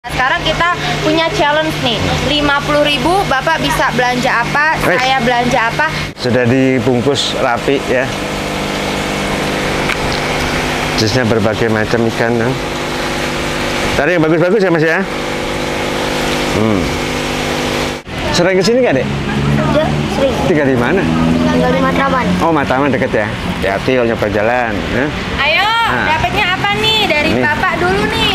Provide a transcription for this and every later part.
Sekarang kita punya challenge nih, 50.000 Bapak bisa belanja apa, saya belanja apa. Sudah dibungkus rapi ya. Jusnya berbagai macam ikan. Cari yang bagus-bagus ya Mas ya. Sering kesini nggak Dek? Ya, sering. Tinggal di mana? Tinggal di Matraman. Oh Matraman deket ya. Hati-hati kalau nyoba jalan. Ayo, dapatnya apa nih dari Ini. Bapak dulu nih?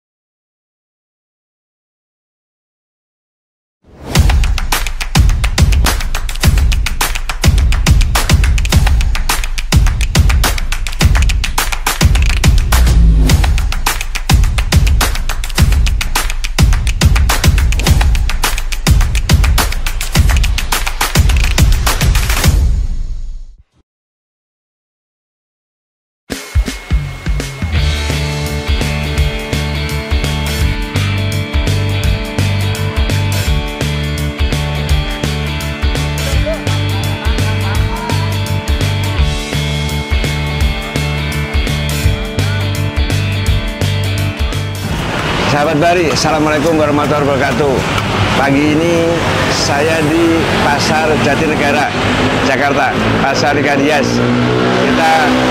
Sahabat Bari, Assalamualaikum warahmatullahi wabarakatuh. Pagi ini saya di Pasar Jatinegara, Jakarta, Pasar Ikan Hias. Kita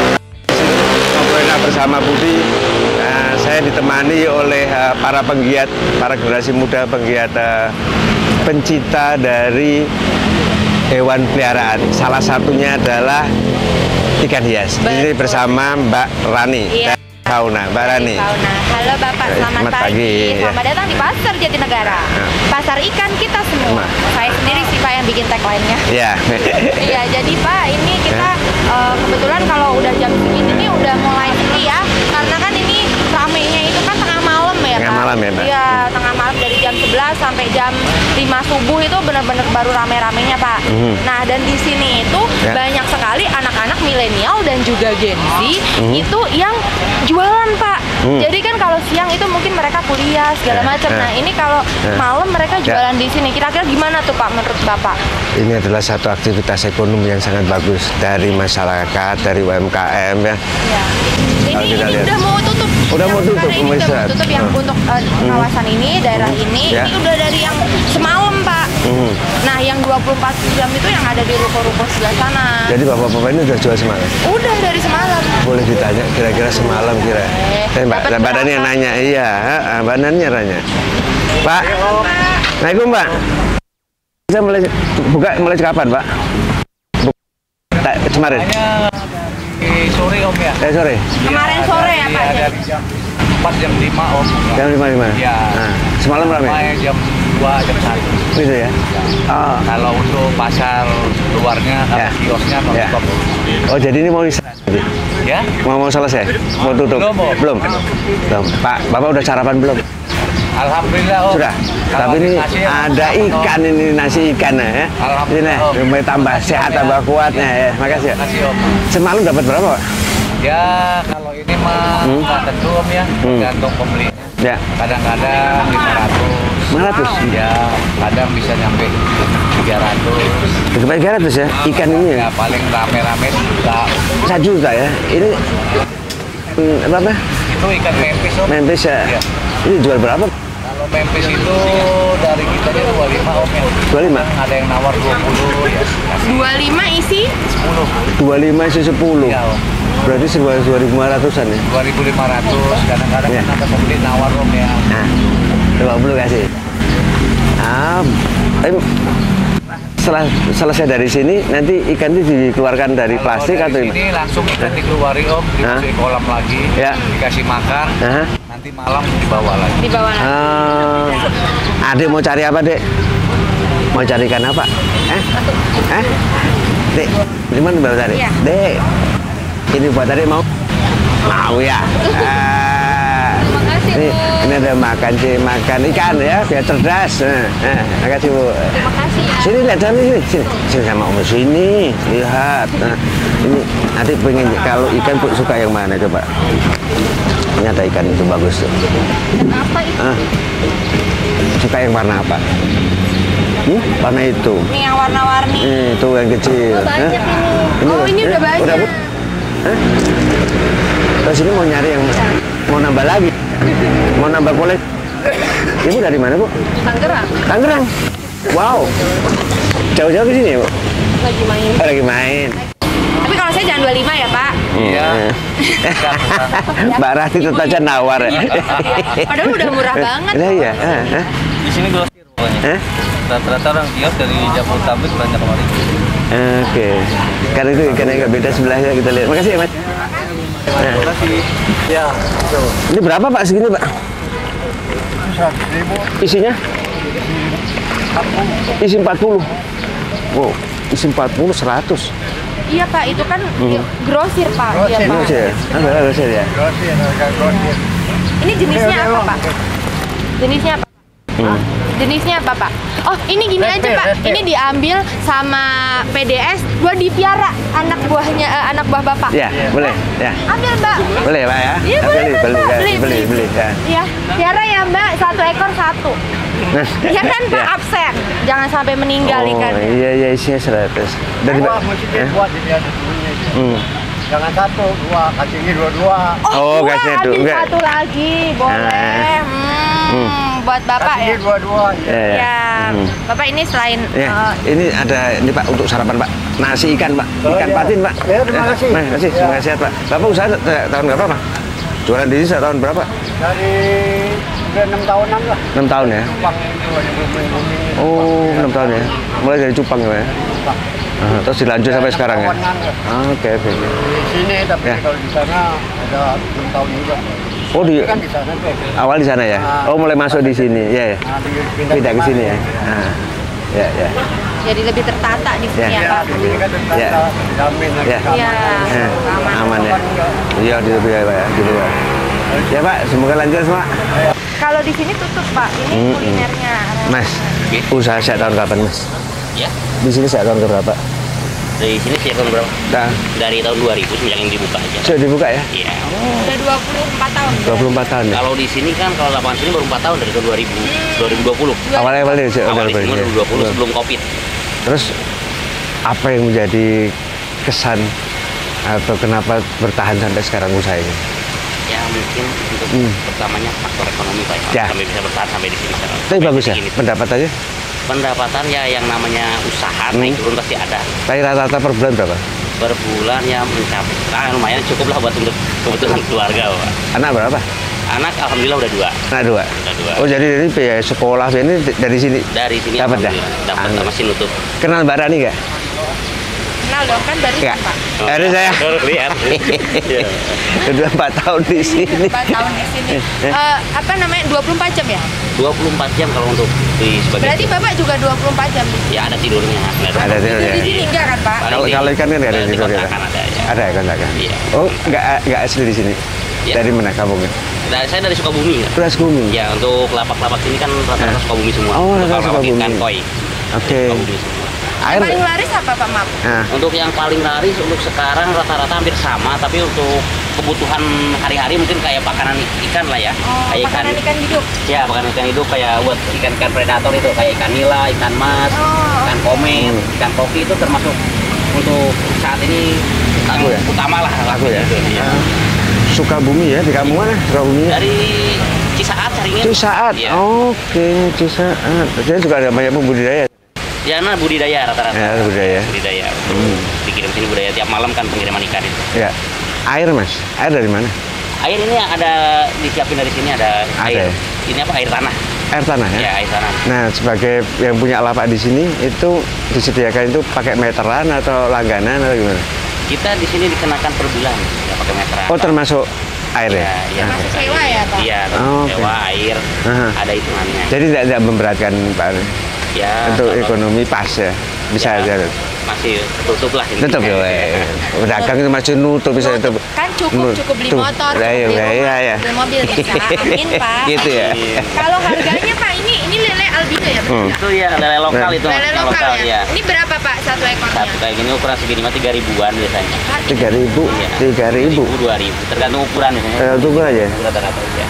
ngobrolin bersama Budi. Saya ditemani oleh para penggiat, para generasi muda penggiat pencinta dari hewan peliharaan. Salah satunya adalah ikan hias. Ini bersama Mbak Rani. Iya. Fauna, Mbak Rani. Halo Bapak, selamat pagi. Selamat datang di Pasar Jatinegara. Pasar ikan kita semua. Saya sendiri sih Pak yang bikin tagline-nya. Iya. Iya, jadi Pak, ini kita kebetulan kalau udah jam segini nih udah mulai sepi ya. Karena kan ini ramenya itu kan tengah malam ya Pak. Tengah malam ya Mbak. Iya, tengah malam dari jam 11 sampai jam 5 subuh itu benar-benar baru rame-ramenya Pak. Nah, dan di sini itu banyak sekali anak-anak milenial dan juga Gen Z itu yang jualan Pak. Jadi kan kalau siang itu mungkin mereka kuliah segala macam. Nah ini kalau malam mereka jualan di sini. Kira-kira gimana tuh Pak menurut Bapak? Ini adalah satu aktivitas ekonomi yang sangat bagus dari masyarakat, dari UMKM ya. Iya. Ini lihat. udah mau tutup. Udah mau tutup, Ini udah mau tutup yang untuk kawasan ini, daerah ini. Ya. Ini udah dari yang semalam Pak. Nah yang 24 jam itu yang ada di ruko-ruko sebelah sana. Jadi bapak-bapak ini udah jual semalam? Udah dari semalam. Boleh ditanya kira-kira semalam kira. Mbak Dani yang nanya, iya, Mbak Dani yang nanya. Pak, Assalamualaikum Pak. Bisa mulai kapan Pak? Kemarin? Sore Om ya? Sore? Kemarin sore ya Pak? Dari jam 4 jam 5 Om. Jam 5? Ya. Semalam ramai? Jam 2, jam 1. Gitu ya? Oh. Kalau untuk pasar luarnya, kalau kiosnya stop. Oh jadi ini mau Ya? Mau selesai? Mau tutup? Belum. Pak, Bapak udah sarapan belum? Alhamdulillah Om. Sudah. Tapi ini ada ikan ini, nasi ikan ya. Ini mulai tambah sehat, tambah kuatnya ya. Makasih ya. Makasih Om. Semalam dapat berapa Pak? Ya kalau ini mah nggak tentu Om ya, tergantung pembelinya. Ya. Kadang-kadang 500. 500? Ya, kadang bisa nyampe 300. Sampai 300 ya? Ikan ini ya? Ya paling rame-rame juta. 1 juta ya? Ini apa? Itu ikan mempis Om. Mempis ya? Ya. Ini jual berapa? Kalau mempis itu dari kita aja 25 Om ya. 25? Ada yang nawar 20 ya. 25 isi 10. 25 isi 10? Ya Om. Berarti 2.500-an ya? 2.500. Kadang-kadang Ya. ada pembeli nawar Om ya. Nah, 20 kasih. Setelah selesai dari sini, nanti ikan itu dikeluarkan dari plastik Kalau atau dari sini langsung ikan dikeluarin Om, dimasukin kolam lagi, Ya. dikasih makan, nanti malam dibawa lagi. di bawah. Adek mau cari apa, Dek? Mau cari ikan apa? Dek, di mana baru tadi? Iya. Dek, ini buat Adek mau? Mau ya? Makasih Bu. Ini ada makan ikan ya, biar cerdas. Makasih Bu. Terima kasih ya. Sini lihat sini sama Om sini lihat. Ini nanti pengen kalau ikan suka yang mana coba? Ini ada ikan itu bagus tuh. Apa itu? Suka yang warna apa? Warna itu. Ini yang warna-warni. Itu yang kecil. Banyak ini. Ini udah banyak. Terus ini mau nyari yang mau nambah lagi, mau nambah koleksi. Ibu dari mana, Bu? Tangerang. Tangerang. Wow. Jauh-jauh ke sini, Bu? Lagi main. Oh, lagi main. Tapi kalau saya jangan 25 ya, Pak. Iya. Mbak Rati tetap aja nawar ya. Padahal udah murah banget. Nah, iya. Di sini grosir pokoknya. Rata-rata orang kios dari Jabodetabek banyak kemarin. Oke. Karena itu ikannya nggak beda sebelahnya kita lihat. Makasih ya, Mas. Terima kasih. Ya. Ini berapa, Pak, segini, Pak? 100.000. Isinya? Isi 40. Wow, isi 40 100. Iya, Pak, itu kan grosir, Pak. Iya, Pak. Grosir. Ada grosir ya. Grosir, harga grosir. Ini jenisnya apa, Pak? Jenisnya apa? Jenisnya apa, Pak? Oh, ini gini aja, Pak. Ini diambil sama PDS buat dipiara anak buah Bapak. Ya, boleh. Ya. Ambil, Mbak. Boleh, Pak ya? Iya, boleh, Pak. Beli ya. Iya, piara ya, Mbak. 1 ekor 1. Ya kan, Pak, Ya. absen. Jangan sampai meninggal Oh, ikannya. iya, isinya 100. Dari Dua, mesti buat jadi ada dulunya itu. Jangan 1, 2, kasihnya 2. Oh, dua, kasihnya ambil enggak. 1 lagi, boleh. Buat Bapak ya. Kasihnya 2. Ya, Bapak ini selain Ya, ini ada ini Pak untuk sarapan Pak. Nasi ikan Pak, Oh, ikan iya. patin Pak. Ya, terima kasih. Terima kasih, Ya. semoga sehat Pak. Bapak usaha tahun berapa Pak? Jualan di sini tahun berapa? Dari udah 6 tahunan lah. 6 tahun ya. Cupang itu yang booming. Oh, 6 tahun ya. Mulai dari cupang ya Pak ya. Cupang. Terus dilanjut sampai sekarang ya. Tahunan lah. Oke. Di sini tapi Ya. kalau di sana ada 6 tahun juga. Oh, di Ini kan di sana tuh. awal di sana ya. Oh, mulai masuk di sini. Ya, ya. Nah, Pindah ke sini ya. Nah. Ya, ya. jadi lebih tertata di sini Ya. ya, Ya, Pak. di sini kan tertata, Ya. dijamin lagi. Ya. Iya, Aman ya. Iya, di lebih ya Pak ya. Gitu Pak. Ya Pak, semoga lancar semua. Kalau di sini tutup, Pak. Ini kulinernya. Mas, usaha sejak tahun kapan Mas? Ya, Di sini sejak tahun berapa? dari sini sejak tahun berapa? Nah, Dari tahun 2000 semenjak yang dibuka aja. sudah dibuka ya? Iya. Udah 24 tahun. 24 tahun ya? Kalau di sini kan kalau lapangan sini baru 4 tahun dari tahun 2020. Awalnya Awal di sini ya? 2020 sebelum Covid. Terus apa yang menjadi kesan atau kenapa bertahan sampai sekarang usaha ini? Ya mungkin untuk pertamanya faktor ekonomi Pak Ya. sampai bisa bertahan sampai di sini sekarang. Tapi Sampai bagus ya, segini. pendapatannya? Pendapatan ya yang namanya usaha naik turun pasti ada. Tapi rata-rata per bulan berapa? Per bulan ya mencapai lumayan cukup lah buat untuk kebutuhan keluarga Pak. Anak berapa? Anak alhamdulillah udah 2. Anak 2? Udah 2. Oh jadi ini biaya sekolah ini dari sini? Dari sini Dapat ya? alhamdulillah dapat masih nutup. Kenal Mbak Rani nggak? Kenal dong, kan baru Nggak? Pak. Ada saya. Baru lihat. Iya. Udah 4 tahun di sini. 4 tahun di sini. Apa namanya? 24 jam ya? 24 jam kalau untuk di sebagai Berarti Bapak juga 24 jam di sini. ya ada tidurnya. Ada Tidur tidurnya. di sini enggak kan, Pak? Paling Kalau ikan kan nggak ada di tidur ya? kontrakan ada ya. Ada ya kontrakan? Iya. Oh nggak asli di sini? Iya. Dari mana kampungnya? Saya dari Sukabumi ya. Beras Bumi. Ya untuk lapak-lapak ini kan rata-rata Sukabumi semua. Oh, Untuk rata-rata lapak ikan Sukabumi. koi. Oke. Sukabumi semua. Air. Yang paling laris apa, Pak Maaf? Nah, Untuk yang paling laris untuk sekarang rata-rata hampir sama, tapi untuk kebutuhan hari-hari mungkin kayak pakanan ikan lah ya. Oh, Kayak makanan ikan hidup. Ya, pakanan ikan hidup kayak buat ikan-ikan predator itu kayak ikan nila, ikan mas, ikan komet, ikan koki itu termasuk untuk saat ini Laku ya? utama lah Laku ya? gitu, iya. Sukabumi ya, di kampung mana Sukabuminya? Dari Cisaat carinya. Cisaat. Iya. Oke, Cisaat. Jadi juga ada banyak pembudidaya. Ya, nah budidaya rata-rata. Ya, budidaya. Budidaya. Dikirim sini budidaya tiap malam kan pengiriman ikan itu. Ya. Air Mas, air dari mana? Air ini ada disiapin dari sini ada Ada air. ya? Ini apa air tanah? Air tanah ya? Ya, air tanah. Nah, sebagai yang punya lapak di sini itu disediakan itu pakai meteran atau langganan atau gimana? Kita di sini dikenakan per bulan, ya pakai meteran. Oh, termasuk air ya? Ya, ya. Masuk sewa ya, Pak? Iya, Oh, oke. sewa air, Aha. ada hitungannya. Jadi tidak memberatkan Pak Ari? Ya, Untuk kalau- ekonomi pas ya? Bisa ya, aja. masih tutup lah. intinya. Tutup ya, pedagang itu masih nutup bisa tutup. Kan cukup beli Tuh. motor, Lah, cukup iya, beli rumah, iya, iya. beli mobil bisa. Amin, Pak. Gitu ya. Kalau harganya, Pak, ini lele albino ya, betul nggak? Itu ya lele lokal itu. Lele yang lokal ya. ya. Ini berapa, Pak, satu ekornya? Satu kayak gini ukuran segini mah 3.000-an biasanya. 3.000, Iya. 3.000. 2.000, tergantung ukuran biasanya. Tunggu aja. Rata-rata ya.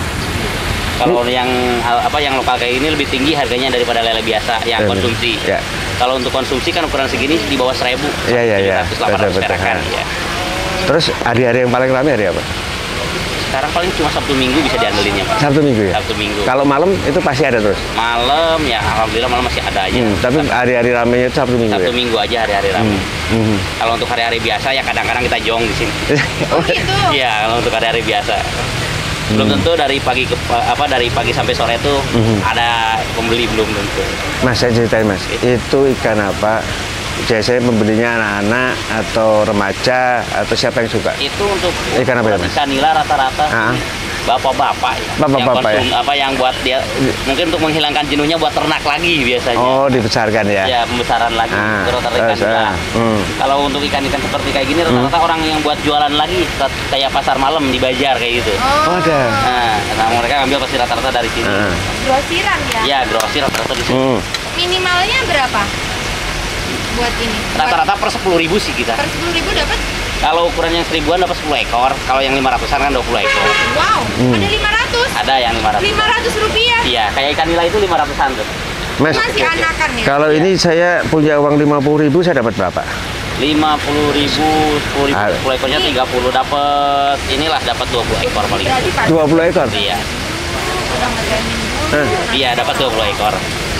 Kalau yang yang lokal kayak ini lebih tinggi harganya daripada lele biasa yang konsumsi. Ya. Kalau untuk konsumsi kan ukuran segini di bawah 1.000. Iya, iya, iya. 700, 800 Betul, betul. perakan, ya. Terus hari-hari yang paling ramai hari apa? sekarang paling cuma Sabtu Minggu bisa diandelinnya Pak. Sabtu Minggu ya? Sabtu Minggu. Kalau malam itu pasti ada terus? Malam ya alhamdulillah malam masih ada aja. Tapi hari-hari ramenya itu Sabtu Minggu Sabtu ya? Minggu aja hari-hari rame. Kalau untuk hari-hari biasa ya kadang-kadang kita jong di sini. Oh gitu. Iya, kalau untuk hari-hari biasa. Belum tentu dari pagi dari pagi sampai sore itu ada pembeli, belum tentu. Mas, saya ceritain Mas, itu ikan apa? Biasanya pembelinya anak-anak atau remaja atau siapa yang suka? Itu untuk Ikan apa ya, Mas? ikan nila rata-rata bapak-bapak ya. Bapak-bapak ya? Yang buat dia mungkin untuk menghilangkan jenuhnya buat ternak lagi biasanya. Oh, dibesarkan ya? Ya, pembesaran lagi. Rata-rata ikan nila. Kalau untuk ikan-ikan seperti kayak gini rata-rata orang yang buat jualan lagi kayak pasar malam di Bajar kayak gitu. Oh, ada. Nah, mereka ambil pasti rata-rata dari sini. Grosiran ya? Ya, grosir rata-rata di sini. Minimalnya berapa? Buat ini? Rata-rata per 10.000 sih kita. Per 10.000 dapat? Kalau ukuran yang 1000-an dapat 10 ekor. Kalau yang 500-an kan 20 ekor. Wow, ada 500? Ada yang 500. 500 rupiah? Iya, kayak ikan nila itu 500-an tuh. Mas, Masih anakan ya? kalau ini saya punya uang 50.000, saya dapat berapa? 50.000, 10.000, 10 ekornya 30 dapat dapat 20 ekor paling. Berarti Pak, 20 ekor? Iya. udah ngejamin dulu. Iya, dapat 20 ekor.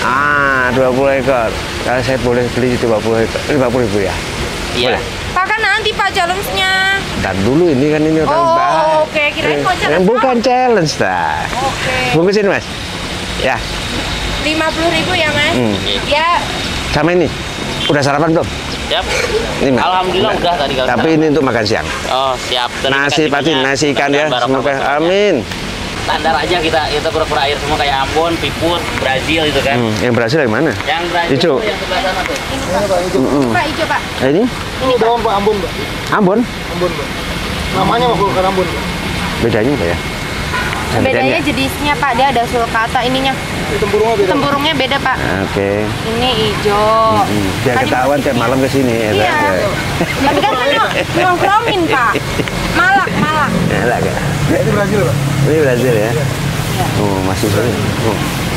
20 ekor. Kalau saya boleh beli 20 ekor, 50.000 ya? Iya. Pak, kan nanti Pak challenge-nya. Dan dulu ini kan ini orang Oh, oke. Kirain mau challenge. bukan challenge dah. Oke. Bungkusin Mas. Ya, 50.000 ya, Mas? Ya, sama ini. Udah sarapan belum? Siap. Ini, Mas. Alhamdulillah udah tadi kalau Tapi ini untuk makan siang. Oh, siap. Terima Nasi kasih pati, banyak. nasi ikan ya. Barokah Semoga barokah. amin. Standar aja kita pura-pura air semua kayak Ambon, Piput, Brazil itu kan. Yang Brazil yang mana? Yang Brazil Hijau. itu yang sebelah sana tuh. Pak, hijau, Pak. Ini? Ini daun Pak, Ambon Pak. Ambon? Ambon Pak. Namanya Pak, bukan Ambon Pak. Bedanya apa ya? Ada Bedanya bedanya? jenisnya, Pak. Dia ada sulcata ininya. Tempurungnya beda. Tempurungnya beda, Pak. Oke. Ini hijau. Biar Tadi ketahuan tiap malam ke sini ya. Iya. Tapi kan nongkrongin, Pak. Malak. Ya, lah, Kak. Ini Brazil Pak. Ini Brazil ya. Oh, masih sering. Oh.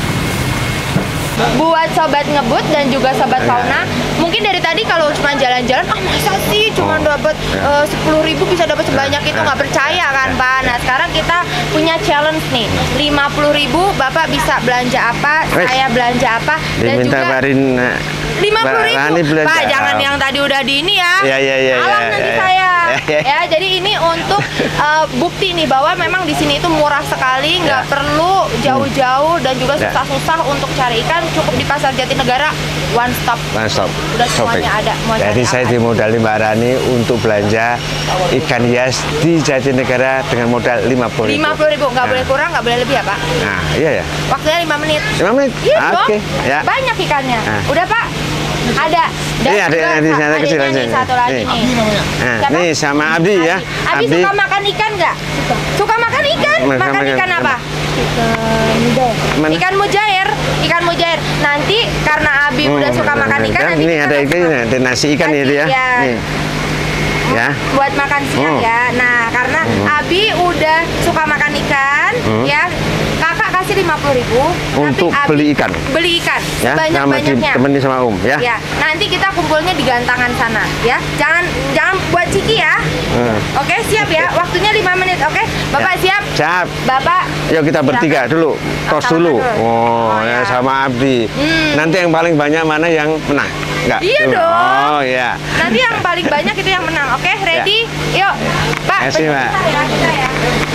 Buat sobat ngebut dan juga sobat fauna, mungkin dari tadi kalau cuma jalan-jalan, masa sih cuma dapat 10.000 bisa dapat sebanyak itu, nggak percaya kan, Pak? Nah, sekarang kita punya challenge nih, 50.000 Bapak bisa belanja apa, saya belanja apa, dan Diminta juga barin 50.000, belanja. Pak. Jangan yang tadi udah di ini ya. Iya. Alam nanti saya. Ya, jadi ini untuk bukti nih bahwa memang di sini itu murah sekali, nggak perlu jauh-jauh dan juga susah-susah untuk cari ikan. Cukup di Pasar Jatinegara, one stop. One stop. Udah semuanya ada. Mau Jadi cari saya apa dimodali Mbak Rani untuk belanja ikan hias di Jatinegara dengan modal 50.000. 50.000, nggak boleh kurang, nggak boleh lebih ya, Pak? Nah, iya ya. Waktunya 5 menit. 5 menit? Iya dong. Oke, ya. Banyak ikannya. Ah. Udah, Pak? Ada. Dan Iya, ada juga di sana kecil adiknya nih, aja. satu lagi Nih. nih. Nah, Siapa? nih sama Abdi ya. Abi suka makan ikan nggak? Suka makan ikan? Makan ikan apa? Mana? Ikan mujair. Ikan mujair. Nanti karena Abi udah suka makan ikan, Kan nanti ini kita ada kasih ikan, ada nasi ikan ya dia. Iya. Nih. Ya. Buat makan siang ya. Nah, karena Abi udah suka makan ikan, ya. Kakak kasih 50.000 Untuk tapi Abi beli ikan. Beli ikan Ya, sama banyak-banyaknya. ditemenin sama ya. Ya, nanti kita kumpulnya di gantangan sana, ya. Jangan buat ciki ya. Oke, siap ya. Waktunya 5 menit, oke? Bapak siap? Siap. Bapak. Yuk kita bertiga dulu, tos dulu. Oh, ya. ya sama Abdi. Nanti yang paling banyak mana yang menang? Enggak? Iya dong. Oh, iya. Nanti yang paling banyak itu yang menang, oke? Ready? Yuk. Pak, Kasih, Mbak. bentar ya, kita ya.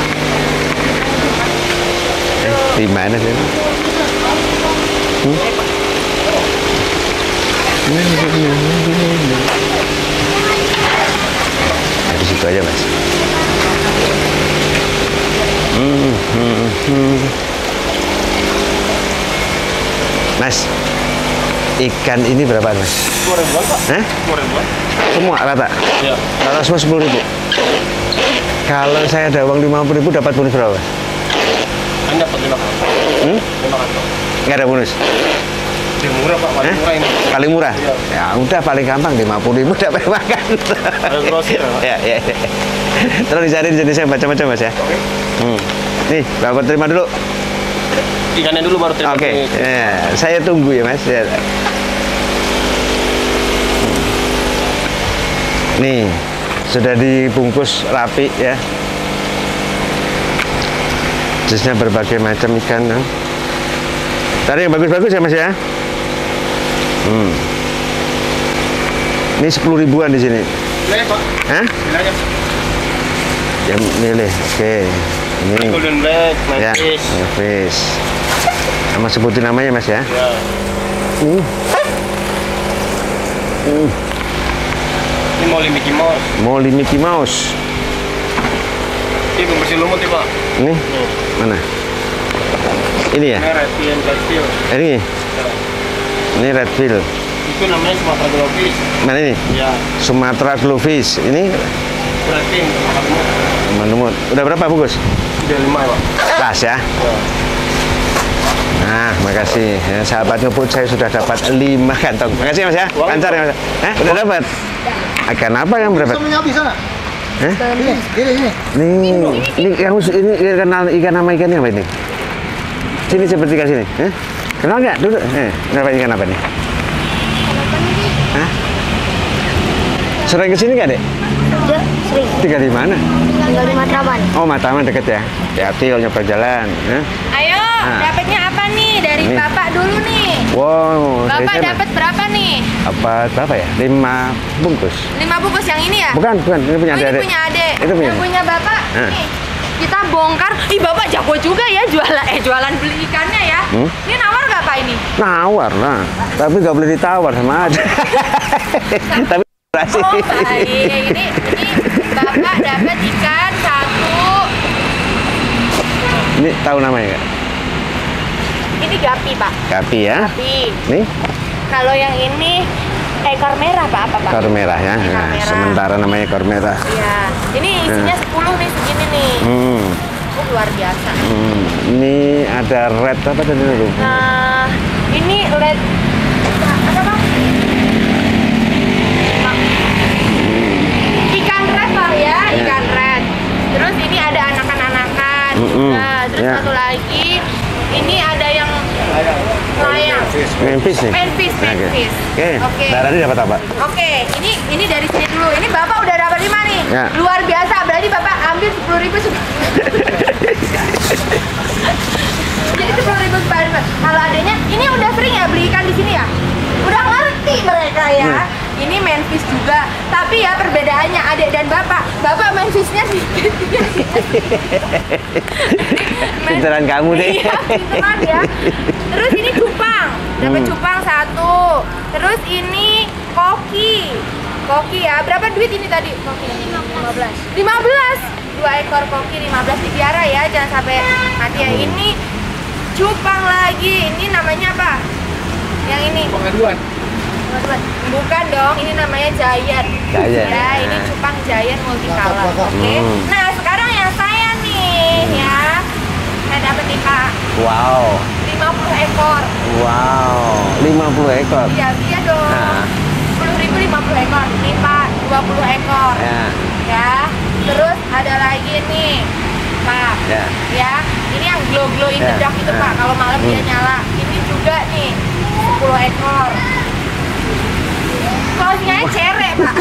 Di mana sih? Di situ aja, Mas. Mas, ikan ini berapa, Mas? 2.000-an Pak. Hah? 2.000-an. Semua rata? Iya. Rata semua 10.000. Kalau saya ada uang 50.000 dapat bonus berapa? Kan dapat 5 kan. 5 kan Pak. Nggak ada bonus? Lebih murah Pak, paling murah ini. Paling murah? Iya. Ya udah paling gampang 50.000 dapat makan. Ada grosir ya Pak. Ya. Terus dicari jenis yang macam-macam, Mas ya. Oke. Nih, Bapak terima dulu. Ikannya dulu baru terima. Oke. Ya, saya tunggu ya, Mas. Ya. Nih, sudah dibungkus rapi ya. jenisnya berbagai macam ikan. Kan? Cari yang bagus-bagus ya Mas ya. Ini 10 ribuan di sini. Boleh, Pak. Hah? Bilangnya. Yang milih. Oke. Ini. Golden Black, Ya, Mantis. fish. Sama sebutin namanya Mas ya. Ya. Ini Molly Mickey Mouse. Molly Mickey Mouse. Ini pembersih lumut ya, Pak. Ini mana? Ini ya? Ini Redfield, Redfield. Ini. Ya. Ini redfield. Itu namanya Sumatera Glowfish. Mana ini? Ya. Sumatera Glowfish. Ini Redfield, makan lumut. lumut. Udah berapa bungkus? Udah 5 ya, Pak. Pas ya. Ya. Nah, makasih. Ya, sahabat ngebut saya sudah dapat 5 kantong. Makasih Mas ya. Lancar ya Mas. Udah dapat? Ikan apa yang berapa? Menyapi sana. Hah? Ini. Ini yang ini kenal ikan nama ikannya apa ini? Sini seperti ke sini. Kenal nggak? Duduk. Kenapa ikan apa nih? Hah? Sering kesini nggak, Dek? Ya, sering. Tinggal di mana? Tinggal di Matraman. Oh, Matraman deket ya. Hati-hati kalau nyoba jalan. Ayo, dapatnya apa nih? Dari Ini. Bapak dulu nih. Wow. Bapak dari sana. dapat berapa nih? Apa berapa ya? 5 bungkus. 5 bungkus yang ini ya? Bukan. Ini punya Oh, ini adik. punya adik. Itu punya. Yang punya Bapak. Nah. Nih. Kita bongkar. Ih, Bapak jago juga ya jualan beli ikannya ya. Ini nawar nggak Pak ini? Nawar lah. Tapi nggak boleh ditawar sama aja. Tapi berhasil. Oh, baik. Ini Bapak dapat ikan 1. Ini tahu namanya nggak? Ini gapi, Pak. Gapi ya. Gapi. Nih, Kalau yang ini ekor merah, Pak, apa, Pak? ekor merah ya. Ekor Nah, merah. sementara namanya ekor merah. Iya. Ini isinya 10 nih segini nih. Oh, luar biasa. Ini ada red apa tadi dulu? Nah, ini red apa, Bang? Ikan red, Pak ya, ikan red. Terus ini ada anakan-anakan juga. Terus Ya. satu lagi, ini ada yang layang. Memphis nih. Memphis. Oke. Darah ini dapat apa? Oke, ini dari sini dulu. Ini Bapak udah dapat 5 nih. Ya. Luar biasa, berarti Bapak ambil 10.000 sudah. Jadi 10.000 Pak. Kalau adanya, ini udah sering ya beli ikan di sini ya? Udah ngerti mereka ya. Ini Memphis juga, tapi ya perbedaannya adik dan bapak. Bapak Memphisnya sedikit. Pinteran kamu deh. Iya, pinteran ya. Terus ini cupang, dapat cupang 1. Terus ini koki. Koki ya, berapa duit ini tadi? Koki 15. 2 ekor koki 15 dipiara ya, jangan sampai mati ya. Ini cupang lagi, ini namanya apa? Yang ini? Pengaduan. Bukan dong, ini namanya Giant. Giant. Ya, ini cupang Giant multicolor. Oke. Nah, sekarang yang saya nih ya. Saya dapat nih Pak, Wow. 50 ekor. Wow. 50 ekor. Iya dong. Nah. 10.000 50 ekor. Nih Pak, 20 ekor. Ya. Ya. Terus ada lagi nih. Pak. Ya. Ya. Ini yang glow in the Ya. dark itu Pak, kalau malam dia nyala. Ini juga nih 10 ekor. Closingnya cere Pak.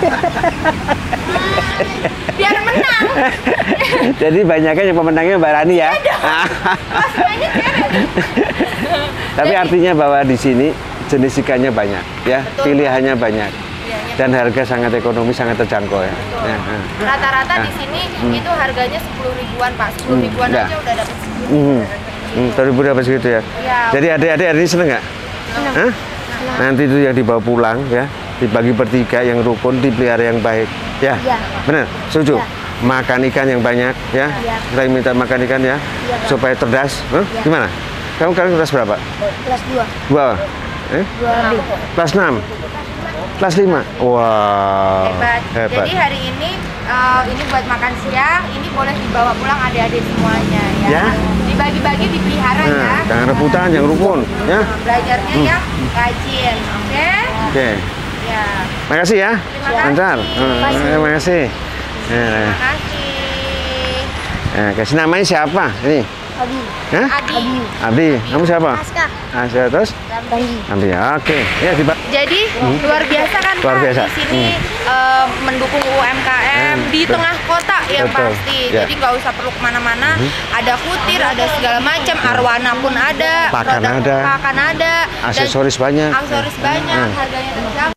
Biar menang. Jadi banyaknya yang pemenangnya Mbak Rani ya. Closingnya cere. Tapi Jadi- artinya bahwa di sini jenis ikannya banyak ya, Betul. pilihannya banyak. Iya, Dan harga sangat ekonomis, sangat terjangkau ya. Ya, Rata-rata di sini itu harganya 10 ribuan Pak. 10 ribuan Ya. aja udah dapat segini. Tadi dapat segitu ya. Iya. Jadi adik-adik hari ini seneng nggak? Hah? Nanti itu yang dibawa pulang ya, dibagi bertiga, yang rukun, dipelihara yang baik. Ya, Ya. benar, setuju. Ya. Makan ikan yang banyak ya. Ya. Kita minta makan ikan ya, supaya cerdas. Hah? Ya. Gimana? Kamu kelas berapa? Kelas 2. 2. 2 lebih. Kelas 6. Kelas 5. Wow. Hebat. Jadi hari ini buat makan siang, ini boleh dibawa pulang adik-adik semuanya ya. Ya. Dibagi-bagi dipelihara ya. Nah, jangan rebutan, yang rukun ya. Belajarnya yang rajin, oke? Oke. Ya. Makasih ya. Terima kasih. Lancar. Terima kasih. Terima kasih. Nah, kasih namanya siapa? Ini. Abi. Hah? Abi. Abi. Kamu siapa? Aska. Aska, terus? Tanggi. Abi. Oke. Ya, di Jadi luar biasa kan Luar Pak biasa. di sini mendukung UMKM di tengah kota yang Betul. pasti. Ya. Jadi nggak usah perlu kemana-mana. Ada kutir, ada segala macam, arwana pun ada, Pakan produk ada. pakan ada, dan aksesoris banyak. aksesoris banyak, harganya terjangkau.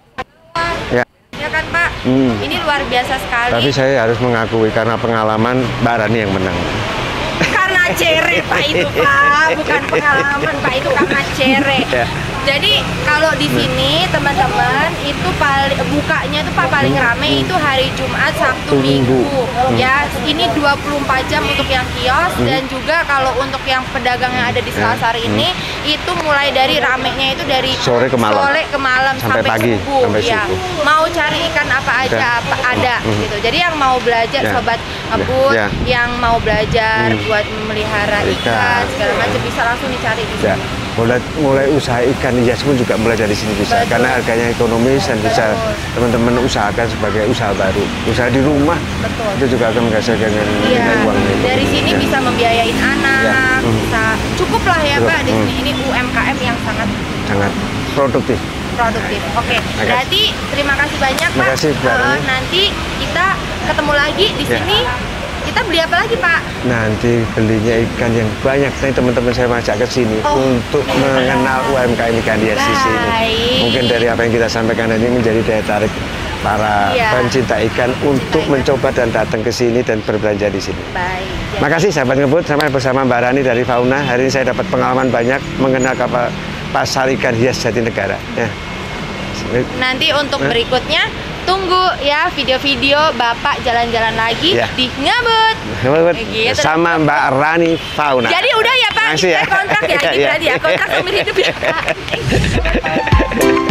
Ya. Ya kan Pak? Ini luar biasa sekali. Tapi saya harus mengakui karena pengalaman Mbak Rani yang menang. Karena cere Pak itu Pak, bukan pengalaman Pak, itu karena cere. Ya. Jadi kalau di sini teman-teman itu paling bukanya itu Pak paling rame itu hari Jumat, Sabtu, Minggu. Ya, ini 24 jam untuk yang kios dan juga kalau untuk yang pedagang yang ada di Selasar ini itu mulai dari ramenya itu dari Sore ke malam. sampai Pagi, subuh. sampai Ya. subuh. Mau cari ikan apa aja apa ada gitu. Jadi yang mau belajar Ya. sobat ngebut, Ya. yang mau belajar buat memelihara Ikan. ikan segala macam bisa langsung dicari di Ya. sini. Mulai usaha ikan hias pun juga mulai dari sini bisa. Betul. Karena harganya ekonomis dan bisa teman-teman usahakan sebagai usaha baru. Usaha di rumah Betul. itu juga akan menghasilkan Iya, uang. dari sini Ya. bisa membiayain anak, Ya. bisa cukup lah ya Cukup. Pak di sini. Ini UMKM yang sangat Sangat produktif. produktif. Oke, berarti terima kasih banyak Pak. Makasih, Mbak Rani. Nanti kita ketemu lagi di Ya. sini. Kita beli apa lagi Pak? Nanti belinya ikan yang banyak. Nanti teman-teman saya ajak ke sini untuk mengenal UMKM ikan hias di sini. Baik. Mungkin dari apa yang kita sampaikan ini menjadi daya tarik para Iya. pencinta ikan untuk mencoba dan datang ke sini dan berbelanja di sini. Baik. Jadi, Makasih sahabat ngebut, sampai bersama Mbak Rani dari Fauna. Hari ini saya dapat pengalaman banyak mengenal kapal pasar ikan hias Jatinegara. Ya. nanti untuk berikutnya tunggu ya video-video Bapak jalan-jalan lagi Ya. di Ngebut. Gitu. Sama Mbak Rani Fauna. Jadi udah ya Pak, Makasih kita kontrak ya, ini Iya. berarti ya kontrak seumur hidup ya Pak.